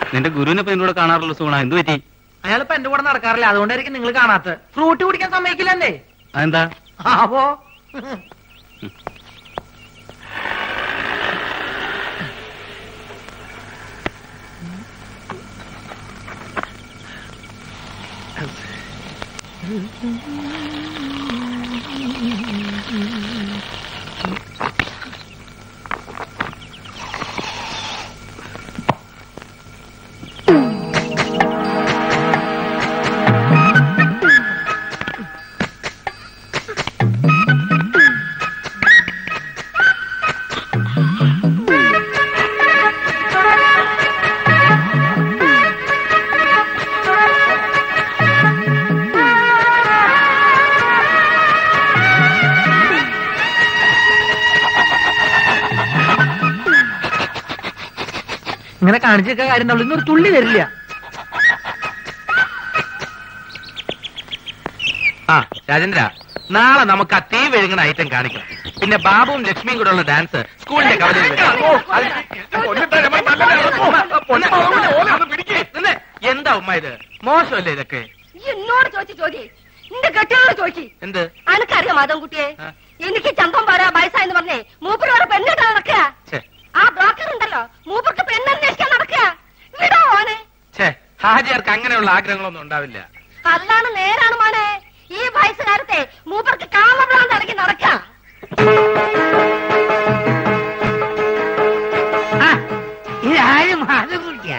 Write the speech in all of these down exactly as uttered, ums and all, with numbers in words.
നിന്റെ ഗുരുവിനെ ഇപ്പൊ എന്നോട് കാണാറുള്ള സുഗുണ, എന്ത് പറ്റി? അയാളിപ്പോ എന്റെ കൂടെ നടക്കാറില്ല, അതുകൊണ്ടായിരിക്കും നിങ്ങൾ കാണാത്ത. ഫ്രൂട്ട് കുടിക്കാൻ സമ്മതിക്കില്ലല്ലേ? അതെന്താ? അപ്പോ ഇങ്ങനെ കാണിച്ചൊക്കെ കാര്യം നമ്മൾ ഇന്നൊരു തുള്ളി വരില്ല. ആ രാജേന്ദ്ര, നാളെ നമുക്ക് ആ തീ വിഴുങ്ങുന്ന ഐറ്റം കാണിക്കണം. പിന്നെ ബാബുവും ലക്ഷ്മിയും കൂടെ ഉള്ള ഡാൻസ് സ്കൂളിന്റെ കവലയിൽ. എന്താ ഉമ്മ ഇത്? മോശമല്ലേ ഇതൊക്കെ? എന്നോട് ചോദിച്ചു ചോദി, നിന്റെ കെട്ടിയോട് ചോദിച്ചു. എന്ത്? അനക്കറിയാം മാധവൻകുട്ടിയെ, എനിക്ക് ചന്തം പാരാ വയസ്സായെന്ന് പറഞ്ഞേ മൂപ്പരോട് പെണ്ണിട്ട് നടക്കുക. ആ ബ്രോക്കർ ഉണ്ടല്ലോ, മൂപ്പർക്ക് പെണ്ണന്വേഷിക്കാൻ നടക്കുക. വിടോ മോനെ. ഹാജിയാർക്ക് അങ്ങനെയുള്ള ആഗ്രഹങ്ങളൊന്നും ഉണ്ടാവില്ല. അതാണ് നേരാണ് മോനെ. ഈ വയസ്സുകാരത്തെ മൂപ്പർക്ക് കാമഭ്രാന്ത് ഇറങ്ങി നടക്കാം. ഇതാരും മാധവൻകുട്ടിയാ?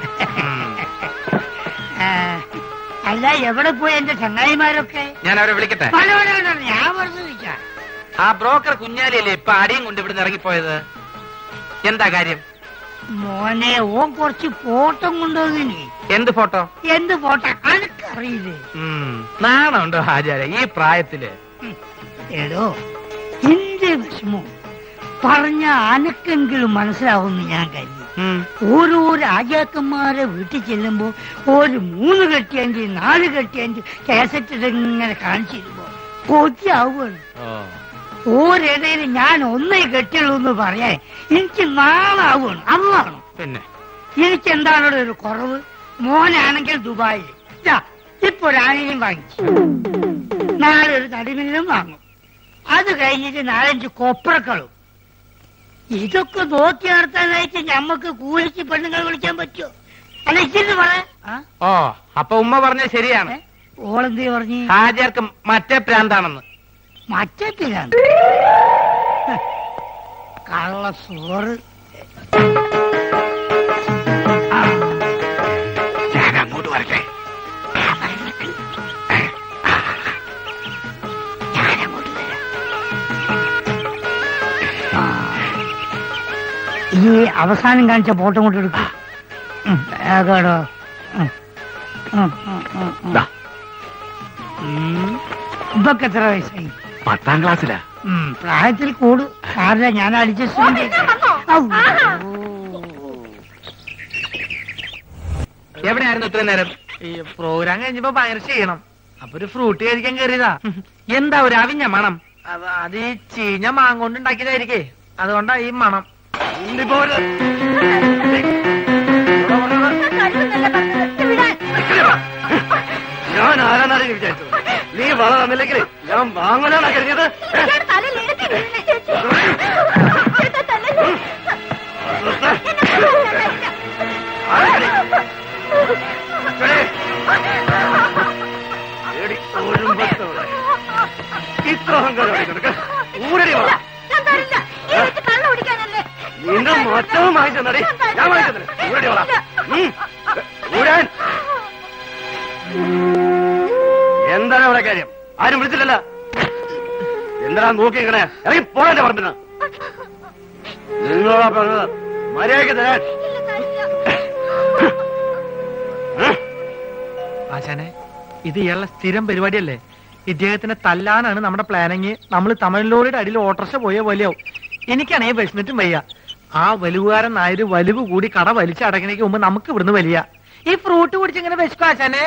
അല്ല, എവിടെ പോയി എന്റെ ചങ്ങായിമാരൊക്കെ? ഞാൻ അവരെ വിളിക്കട്ടെ? ഞാൻ വെറുതെ വിളിക്കാം. ആ ബ്രോക്കർ കുഞ്ഞാലിയല്ലേ ഇപ്പൊ അടിയും കൊണ്ട് ഇവിടുന്ന് ഇറങ്ങിപ്പോയത്? എന്താ കാര്യം? മോനെ, ഓൻ കുറച്ച് ഫോട്ടോ കൊണ്ടുവന്നിനി. എന്ത് ഫോട്ടോ? എന്ത് ഫോട്ടോ അനക്കറിയില്ലേ? നാണുണ്ടോ ഹാജാര ഈ പ്രായത്തില്? എടോ, എന്റെ വിഷമോ പറഞ്ഞ അനക്കെങ്കിലും മനസ്സിലാവുമെന്ന് ഞാൻ കരുതി. ഓരോ രാജാക്കന്മാരെ വീട്ടിൽ ചെല്ലുമ്പോ ഒരു മൂന്ന് കെട്ടിയഞ്ച് നാല് കെട്ടിയഞ്ച് കാസറ്റ് ഇങ്ങനെ കാണിച്ചിരുമ്പോ കൊച്ചാവുകയാണ്. ഓരിടയിൽ ഞാൻ ഒന്നേ കെട്ടുള്ളൂ എന്ന് പറയാൻ എനിക്ക് നാളാവുകയാണ്. അന്നാണ് പിന്നെ എനിക്ക് എന്താണോ ഒരു കുറവ്? മോനാണെങ്കിൽ ദുബായിൽ ഇപ്പൊ ഒരാണിനും വാങ്ങിച്ചു, നാളെ ഒരു നടുമില്ലും വാങ്ങും. അത് കഴിഞ്ഞിട്ട് നാലഞ്ച് കൊപ്രക്കളും. ഇതൊക്കെ നോക്കി നടത്താനായിട്ട് ഞമ്മക്ക് കൂലിക്ക് പെണ്ണുങ്ങൾ വിളിക്കാൻ പറ്റുമോ? അല്ല, ഇച്ചിരി പറയാ. ഓ, അപ്പൊ ഉമ്മ പറഞ്ഞ ശരിയാണ്. ഓളെന്തേ പറഞ്ഞു? ഹാജിയാർക്ക് മറ്റേ പ്രാന്താണെന്ന്. മറ്റേ പ്രാന്ത്? കള്ള സോറ്. ഞാൻ അങ്ങോട്ട് വരട്ടെ. ഈ അവസാനം കാണിച്ച ഫോട്ടോ കൊണ്ട് എടുക്കും. കേടോ, ഇതൊക്കെ എത്ര വയസ്സായി? പത്താം ക്ലാസ്സിലാ. പ്രായത്തിൽ കൂടു സാറില്ല, ഞാൻ അഡ്ജസ്റ്റ്. എവിടെയായിരുന്നു ഇത്രയും നേരം? ഈ പ്രോഗ്രാം കഴിഞ്ഞപ്പോ ഭയങ്കര ചെയ്യണം, അപ്പൊ ഒരു ഫ്രൂട്ട് കഴിക്കാൻ കയറിയതാ. എന്താ ഒരു അവിഞ്ഞ മണം? അത് ഈ ചീഞ്ഞ മാങ്ങോണ്ട് ഉണ്ടാക്കിയതായിരിക്കേ, അതുകൊണ്ടാ ഈ മണം. ഞാൻ ആരാന്നാണ് വിചാരിച്ചത്? നീ വള തന്നില്ലെങ്കിൽ ഞാൻ വാങ്ങലാണോ കരുതിയത്? ഇത്ര അഹങ്കാരം ഊരടി വാ. നിന്റെ മറ്റവും വാങ്ങിച്ചെന്നടി, ഞാൻ വാങ്ങിച്ചെന്നെ. ഊരടി വാ. ഊരാൻ എന്താണ് അവിടെ കാര്യം? ആരും വിളിച്ചില്ലല്ലോ. എന്താ നോക്കി ഇങ്ങനെ ഇറങ്ങി പോകാന്റെ പറഞ്ഞ നിങ്ങളോടാ പറഞ്ഞത് മര്യാദയ്ക്ക് തരാൻ. ആശാനെ, ഇത് ഇയാളുടെ സ്ഥിരം പരിപാടിയല്ലേ? ഇദ്ദേഹത്തിനെ തല്ലാനാണ് നമ്മുടെ പ്ലാനിങ്. നമ്മൾ തമിഴ്ലോറിയുടെ അടിയിൽ ഓട്ടർഷ പോയ വലിയാവും. എനിക്കാണെങ്കിൽ വിശന്നിട്ടും വയ്യ. ആ വലുവുകാരൻ നായര് വലിവ് കൂടി കട വലിച്ചടക്കണേക്ക് മുമ്പ് നമുക്ക് ഇവിടുന്ന് വലിയ. ഈ ഫ്രൂട്ട് കുടിച്ചിങ്ങനെ വിശക്കും ആശാനെ.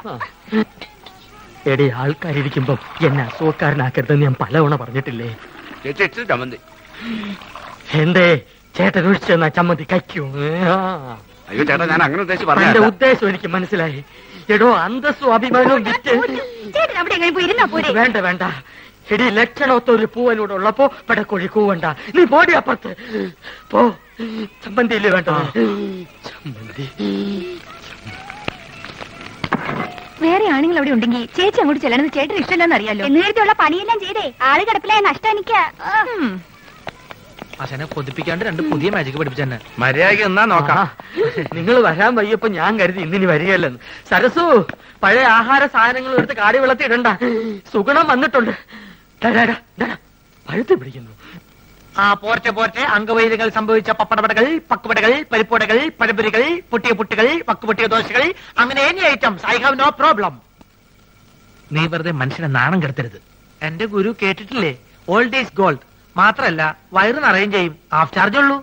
എടി ആൾക്കാരിയ്ക്കുമ്പോ എന്നെ അസുഖക്കാരനാക്കരുതെന്ന് ഞാൻ പലവണ പറഞ്ഞിട്ടില്ലേ? ചേച്ചി ഇച്ചിരി ചമ്മന്തി. എന്തേ ചേട്ടൻ ഒഴിച്ചു തന്നാ ചമ്മന്തി കഴിക്കൂ? അയ്യോ ചേട്ടാ, ഞാൻ അങ്ങനെ ഉദ്ദേശിച്ച് എന്റെ പറഞ്ഞ ഉദ്ദേശം എനിക്ക് മനസ്സിലായി. എടോ അന്തസ്സും അഭിമാനവും വിറ്റ് ചേട്ടൻ അവിടെ എങ്ങനെ പോയി ഇരുന്നാ പോരെ? വേണ്ട വേണ്ട. എടി ലക്ഷണമൊത്ത ഒരു പൂവനോട് ഉള്ളപ്പോ പടക്കോഴി കൂവണ്ട. നീ പോടി അപ്പുറത്ത് പോ. ചമ്മന്തിയില്ലേ വേണ്ട? ചമ്മന്തി. വേറെ ആണുങ്ങൾ അവിടെ ഉണ്ടെങ്കിൽ ചേച്ചി അങ്ങോട്ട് ചെല്ലണമെന്ന് ചേട്ടൻ ഇഷ്ടമല്ലെന്ന് അറിയാലോ. എന്നേരത്തുള്ള പണിയെല്ലാം ചെയ്തേ ആള് കിടപ്പിലായ നഷ്ടം എനിക്ക്. അച്ഛനെ കൊതിപ്പിക്കാണ്ട് രണ്ട് പുതിയ മാജിക് പഠിപ്പിച്ചെന്നെ. മര്യാദയ്ക്ക് എന്നാ നോക്കാം. നിങ്ങൾ വരാൻ വയ്യപ്പോ ഞാൻ കരുതി ഇന്നിനി വരികയല്ലെന്ന്. സരസു, പഴയ ആഹാര സാധനങ്ങൾ എടുത്ത് കാടി വെള്ളത്തിൽ ഇടണ്ട. സുഗുണം വന്നിട്ടുണ്ട്. പഴുത്ത് പിടിക്കുന്നു. ആ പോർച്ച പോർച്ച അംഗവൈദ്യങ്ങൾ സംഭവിച്ച പപ്പടപടകൾ, പക്കുപടകൾ, പരിപ്പുടകൾ, പഴപുരികൾ, പൊട്ടിയ പുട്ടുകൾ, പക്കുപൊട്ടിയ ദോശകൾ, അങ്ങനെ any items I have no problem. നീ വെറുതെ മനുഷ്യനെ നാണം കെടുത്തരുത്. എന്റെ ഗുരു കേട്ടിട്ടില്ലേ, ഓൾഡ് ഈസ് ഗോൾഡ്. മാത്രല്ല വയറ് നിറയും ചെയ്യും, ഹാഫ് ചാർജ് ഉള്ളൂ.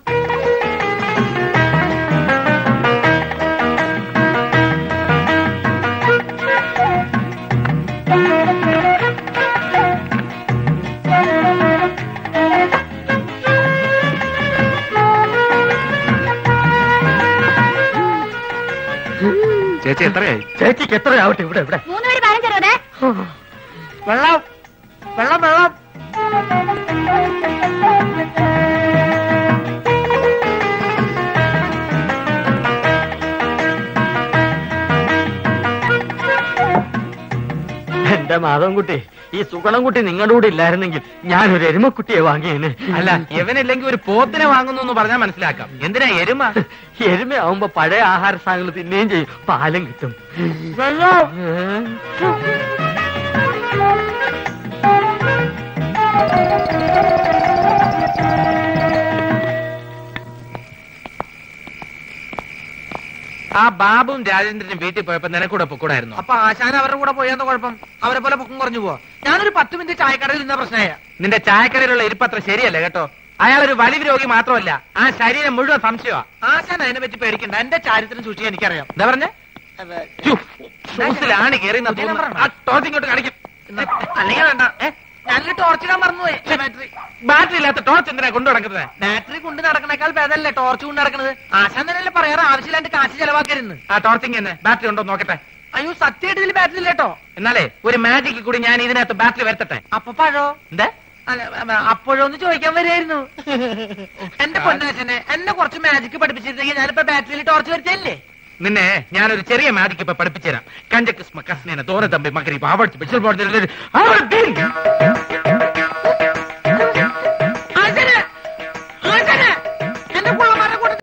ചേച്ചി എത്രയായി? ചേച്ചിക്ക് എത്രയാവട്ടെ? ഇവിടെ ഇവിടെ മൂന്ന് മണി പതിനഞ്ചരേ. വെള്ളം വെള്ളം വെള്ളം. എന്റെ മാധവൻകുട്ടി, ഈ സുഗണൻകുട്ടി നിങ്ങളുടെ കൂടെ ഇല്ലായിരുന്നെങ്കിൽ ഞാനൊരു എരുമക്കുട്ടിയെ വാങ്ങിയേനെ. അല്ല, ഇവനില്ലെങ്കിൽ ഒരു പോത്തിനെ വാങ്ങുന്നു എന്ന് പറഞ്ഞാൽ മനസ്സിലാക്കാം. എന്തിനാ എരുമ? എരുമയാവുമ്പോ പഴയ ആഹാര സാധനങ്ങൾ തിന്നുകയും ചെയ്യും, പാലും കിട്ടും. ആ ബാബുവും രാജേന്ദ്രനും വീട്ടിൽ പോയപ്പോ നിനക്കൂടെ പൊക്കൂടായിരുന്നു. അപ്പൊ ആശാൻ അവരുടെ കൂടെ പോയാന്ന് കുഴപ്പം? അവരെ പോലെ പൊക്കം കുറഞ്ഞു പോവാ. ഞാനൊരു പത്ത് മിനിറ്റ് ചായക്കടയിൽ നിന്ന പ്രശ്നമായ. നിന്റെ ചായക്കടയിലുള്ള ഇരിപ്പത്ര ശരിയല്ല കേട്ടോ. അയാളൊരു വലിവ് രോഗി മാത്രമല്ല, ആ ശരീരം മുഴുവൻ സംശയമാ. ആശാൻ അതിനെ പറ്റി പേടിക്കണ്ട, എന്റെ ചാരിത്രം സൂക്ഷിക്കാൻ എനിക്കറിയാം. എന്താ പറഞ്ഞ? ഷൂസിലാണ് കയറി ഇങ്ങോട്ട് കാണിക്കും. അല്ലെങ്കിൽ വേണ്ട, ഞാനൊരു ടോർച്ച് ഇടാൻ മറന്നുപോയി. ബാറ്ററി ബാറ്ററി ഇല്ലാത്ത ടോർച്ച് എന്തിനാ കൊണ്ടു നടക്കുന്നത്? ബാറ്ററി കൊണ്ട് നടക്കണേക്കാൾ ഭേദമല്ലേ ടോർച്ച് കൊണ്ട് നടക്കുന്നത്? ആശാൻ തന്നെയല്ലേ പറയാറ് ആവശ്യമില്ലാണ്ട് കാശ് ചെലവാക്കരുന്ന്. ആ ടോർച്ചിങ് തന്നെ ബാറ്ററി ഉണ്ടോ നോക്കട്ടെ. അയ്യോ സത്യമായിട്ട് ഇതിൽ ബാറ്ററി ഇല്ലേട്ടോ. എന്നാലേ ഒരു മാജിക്കിൽ കൂടി ഞാൻ ഇതിനകത്ത് ബാറ്ററി വരുത്തട്ടെ. അപ്പൊ പഴോ? എന്താ അപ്പോഴൊന്ന് ചോദിക്കാൻ വരായിരുന്നു. എന്റെ പൊന്നാശനെ, എന്നെ കുറച്ച് മാജിക് പഠിപ്പിച്ചിരുന്നെങ്കിൽ ഞാനിപ്പോ ബാറ്ററിയിൽ ടോർച്ച് വരുത്തല്ലേ. നിന്നെ ഞാനൊരു ചെറിയ മാജിക്ക് ഇപ്പൊ പഠിപ്പിച്ചുതരാം. കഞ്ചക്ക് കസ്നേന തോന തമ്പി മകരി